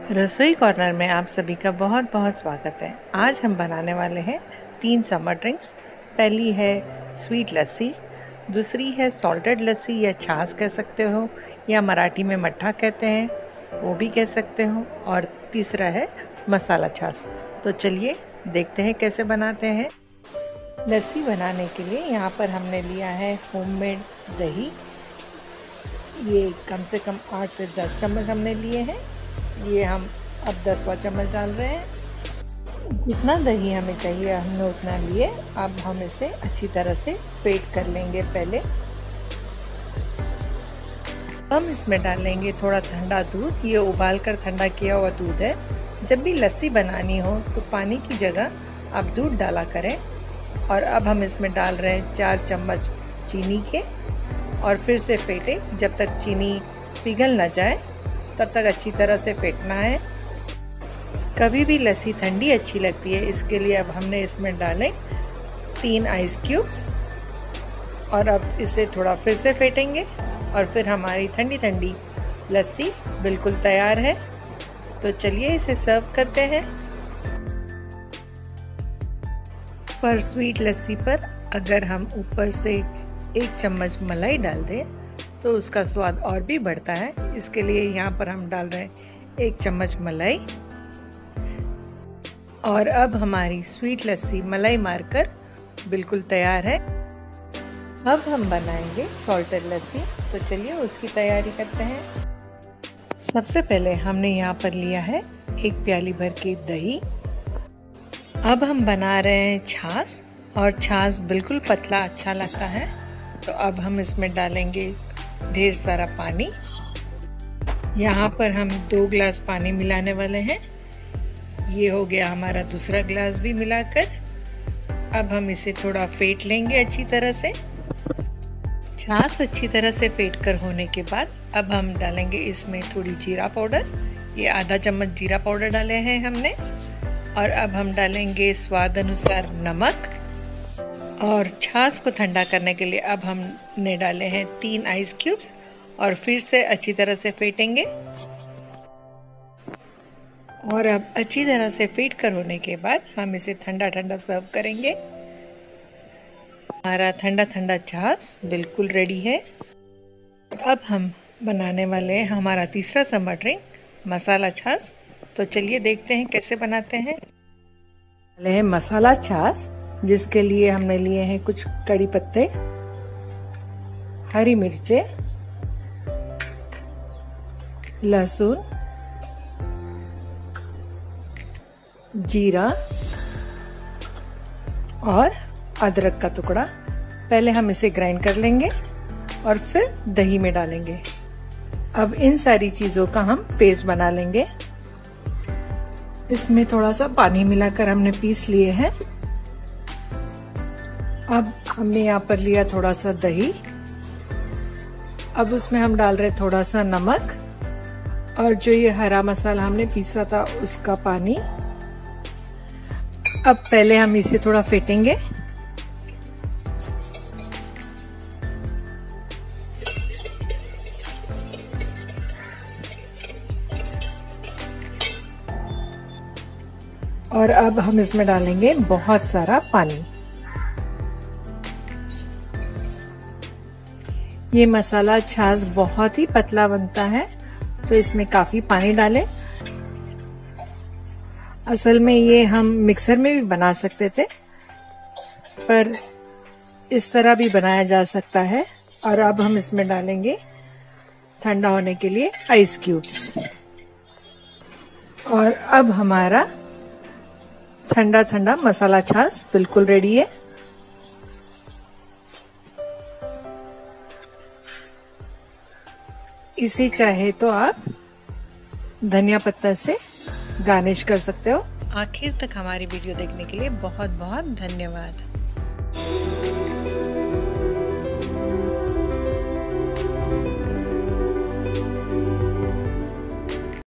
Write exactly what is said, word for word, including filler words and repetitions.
रसोई कॉर्नर में आप सभी का बहुत बहुत स्वागत है। आज हम बनाने वाले हैं तीन समर ड्रिंक्स। पहली है स्वीट लस्सी, दूसरी है सॉल्टेड लस्सी या छाछ कह सकते हो, या मराठी में मट्ठा कहते हैं, वो भी कह सकते हो, और तीसरा है मसाला छाछ। तो चलिए देखते हैं कैसे बनाते हैं। लस्सी बनाने के लिए यहाँ पर हमने लिया है होममेड दही। ये कम से कम आठ से दस चम्मच हमने लिए हैं। ये हम अब दसवां चम्मच डाल रहे हैं। जितना दही हमें चाहिए हमने उतना लिए। अब हम इसे अच्छी तरह से फेंट कर लेंगे। पहले हम इसमें डालेंगे थोड़ा ठंडा दूध। ये उबाल कर ठंडा किया हुआ दूध है। जब भी लस्सी बनानी हो तो पानी की जगह आप दूध डाला करें। और अब हम इसमें डाल रहे हैं चार चम्मच चीनी के, और फिर से फेंटे जब तक चीनी पिघल न जाए, तब तक अच्छी तरह से फेंटना है। कभी भी लस्सी ठंडी अच्छी लगती है, इसके लिए अब हमने इसमें डाले तीन आइस क्यूब्स, और अब इसे थोड़ा फिर से फेंटेंगे और फिर हमारी ठंडी ठंडी लस्सी बिल्कुल तैयार है। तो चलिए इसे सर्व करते हैं। पर स्वीट लस्सी पर अगर हम ऊपर से एक चम्मच मलाई डाल दें तो उसका स्वाद और भी बढ़ता है। इसके लिए यहाँ पर हम डाल रहे हैं एक चम्मच मलाई। और अब हमारी स्वीट लस्सी मलाई मारकर बिल्कुल तैयार है। अब हम बनाएंगे सॉल्टेड लस्सी। तो चलिए उसकी तैयारी करते हैं। सबसे पहले हमने यहाँ पर लिया है एक प्याली भर के दही। अब हम बना रहे हैं छाछ, और छाछ बिल्कुल पतला अच्छा लगता है। तो अब हम इसमें डालेंगे ढेर सारा पानी। यहाँ पर हम दो ग्लास पानी मिलाने वाले हैं। ये हो गया हमारा दूसरा ग्लास भी मिलाकर। अब हम इसे थोड़ा फेंट लेंगे अच्छी तरह से। छाछ अच्छी तरह से फेंट कर होने के बाद अब हम डालेंगे इसमें थोड़ी जीरा पाउडर। ये आधा चम्मच जीरा पाउडर डाले हैं हमने। और अब हम डालेंगे स्वाद अनुसार नमक। और छाछ को ठंडा करने के लिए अब हमने डाले हैं तीन आइस क्यूब्स, और फिर से अच्छी तरह से फेंटेंगे। और अब अच्छी तरह से फेंट कर होने के बाद हम इसे ठंडा ठंडा सर्व करेंगे। हमारा ठंडा ठंडा छाछ बिल्कुल रेडी है। अब हम बनाने वाले हैं हमारा तीसरा समर ड्रिंक, मसाला छाछ। तो चलिए देखते हैं कैसे बनाते हैं। पहले है मसाला छाछ, जिसके लिए हमने लिए हैं कुछ कड़ी पत्ते, हरी मिर्चें, लहसुन, जीरा और अदरक का टुकड़ा। पहले हम इसे ग्राइंड कर लेंगे और फिर दही में डालेंगे। अब इन सारी चीजों का हम पेस्ट बना लेंगे। इसमें थोड़ा सा पानी मिलाकर हमने पीस लिए हैं। अब हमने यहाँ पर लिया थोड़ा सा दही। अब उसमें हम डाल रहे थोड़ा सा नमक, और जो ये हरा मसाला हमने पीसा था उसका पानी। अब पहले हम इसे थोड़ा फेंटेंगे। और अब हम इसमें डालेंगे बहुत सारा पानी। ये मसाला छाछ बहुत ही पतला बनता है, तो इसमें काफी पानी डालें। असल में ये हम मिक्सर में भी बना सकते थे, पर इस तरह भी बनाया जा सकता है। और अब हम इसमें डालेंगे ठंडा होने के लिए आइस क्यूब्स। और अब हमारा ठंडा ठंडा मसाला छाछ बिल्कुल रेडी है। इसे चाहे तो आप धनिया पत्ता से गार्निश कर सकते हो। आखिर तक हमारी वीडियो देखने के लिए बहुत बहुत धन्यवाद।